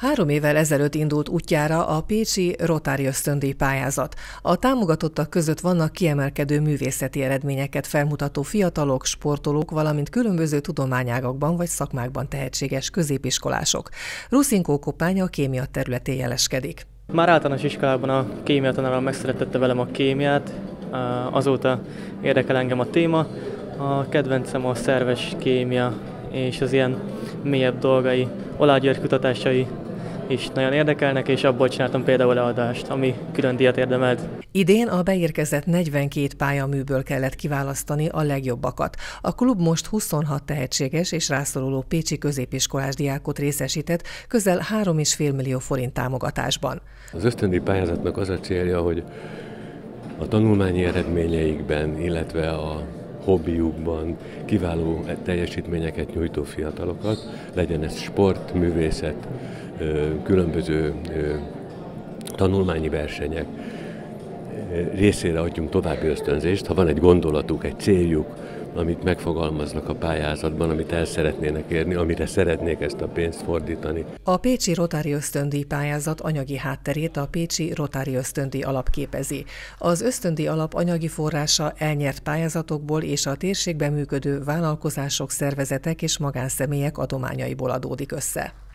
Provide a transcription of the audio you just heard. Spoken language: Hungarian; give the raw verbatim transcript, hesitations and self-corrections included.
Három évvel ezelőtt indult útjára a pécsi Rotári ösztöndíj pályázat. A támogatottak között vannak kiemelkedő művészeti eredményeket felmutató fiatalok, sportolók, valamint különböző tudományágakban vagy szakmákban tehetséges középiskolások. Ruszinkó Koppány a kémia területén jeleskedik. Már általános iskolában a kémia tanárom megszerettette velem a kémiát, azóta érdekel engem a téma. A kedvencem a szerves kémia és az ilyen mélyebb dolgai, Oláh György kutatásai is nagyon érdekelnek, és abból csináltam például előadást, ami külön díjat érdemelt. Idén a beérkezett negyvenkét pályaműből kellett kiválasztani a legjobbakat. A klub most huszonhat tehetséges és rászoruló pécsi középiskolás diákot részesített közel három és fél millió forint támogatásban. Az ösztöndíj pályázatnak az a célja, hogy a tanulmányi eredményeikben, illetve a hobbiukban kiváló teljesítményeket nyújtó fiatalokat, legyen ez sport, művészet, különböző tanulmányi versenyek, részére adjunk további ösztönzést, ha van egy gondolatuk, egy céljuk, amit megfogalmaznak a pályázatban, amit el szeretnének érni, amire szeretnék ezt a pénzt fordítani. A pécsi Rotári ösztöndíj pályázat anyagi hátterét a pécsi Rotári ösztöndíj alap képezi. Az ösztöndíj alap anyagi forrása elnyert pályázatokból és a térségben működő vállalkozások, szervezetek és magánszemélyek adományaiból adódik össze.